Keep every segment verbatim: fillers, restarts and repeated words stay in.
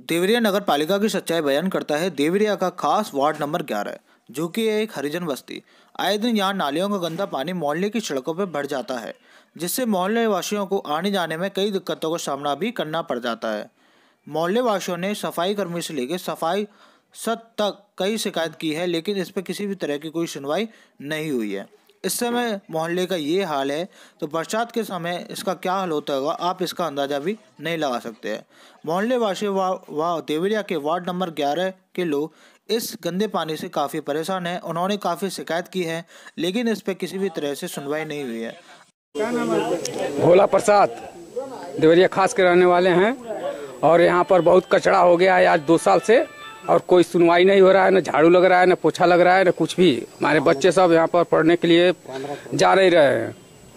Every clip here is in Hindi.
देवरिया नगर पालिका की सच्चाई बयान करता है देवरिया का खास वार्ड नंबर ग्यारह, जो कि है एक हरिजन बस्ती। आए दिन यहाँ नालियों का गंदा पानी मोहल्ले की सड़कों पर भर जाता है, जिससे मोहल्ले वासियों को आने जाने में कई दिक्कतों का सामना भी करना पड़ जाता है। मोहल्ले वासियों ने सफाई कर्मी से लेकर सफाई सद तक कई शिकायत की है, लेकिन इस पर किसी भी तरह की कोई सुनवाई नहीं हुई है। इस समय मोहल्ले का ये हाल है, तो बरसात के समय इसका क्या हाल होता होगा आप इसका अंदाज़ा भी नहीं लगा सकते हैं। मोहल्ले वासी व देवरिया के वार्ड नंबर ग्यारह के लोग इस गंदे पानी से काफ़ी परेशान हैं। उन्होंने काफ़ी शिकायत की है, लेकिन इस पर किसी भी तरह से सुनवाई नहीं हुई है। क्या नाम है? भोला प्रसाद, देवरिया खास के रहने वाले हैं और यहाँ पर बहुत कचरा हो गया है आज दो साल से और कोई सुनवाई नहीं हो रहा है। न झाड़ू लग रहा है, न पोछा लग रहा है, न कुछ भी। हमारे बच्चे सब यहाँ पर पढ़ने के लिए जा नहीं रहे हैं।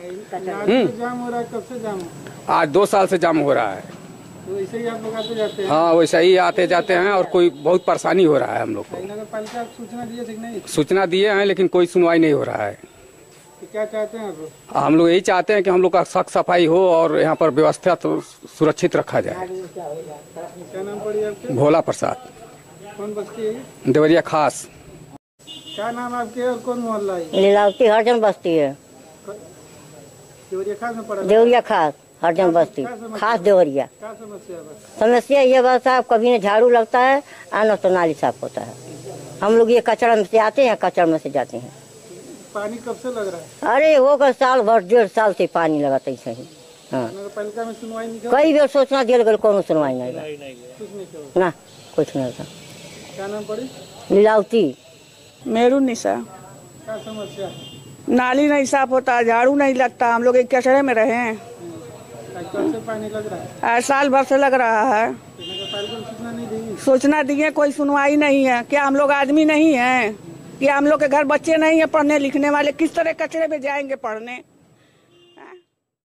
जाम हो रहा है, कब से जाम? आज दो साल से जाम हो रहा है। तो वैसे ही आप लोग आते जाते हैं? हाँ, वैसे ही आते जाते हैं और कोई बहुत परेशानी हो रहा है हम लोग को। नगर पालिका सूचना दिए थे कि नहीं? सूचना दिए हैं, लेकिन कोई सुनवाई नहीं हो रहा है। तो क्या चाहते हैं आप? हम लोग यही चाहते हैं कि हम लोग का साफ सफाई हो और यहाँ पर व्यवस्था तो सुरक्षित रखा जाए। क्या नाम पड़ी आपके? भोला प्रसाद। कौन बस्ती है? देवरिया खास। क्या नाम आपके और कौन मोहल्ला है? लीलावती हरजन बस्ती है। देवरिया खास में पड़ा? देवरिया खास हरजन बस्ती खास देवरिया। क्या समस्या है? बस समस्या ये बस साहब, कभी न झाड़ू लगता है आना तो नाली साफ होता है। हम लोग ये कचरा में से आते हैं, कचरा में से जाते हैं। पानी कब से लग रहा है? अरे होगा साल भर, डेढ़ साल से पानी लगा था सही। हाँ, नगर पालिका में सुनवाई नहीं कर? कई बार सोचना दिया गया, कौन सुनवाई नहीं कुछ नहीं किया ना, कुछ नहीं था। क्या नाम पड़ी? लीलावती। मेरू निशा। क्या समस्या है? नाली नहीं साफ होता, झाड़ू नहीं लगता, हम लोग एक कचरे में रहे हैं। कब से पानी लग रहा है? आज साल भर से लग रहा है। नगर पालिका में सूचना नहीं दी? सूचना दिए, कोई सुनवाई नहीं है। क्या हम लोग आदमी नहीं हैं? क्या हम लोग के घर बच्चे नहीं है पढ़ने लिखने वाले? किस तरह कचरे में जाएंगे पढ़ने?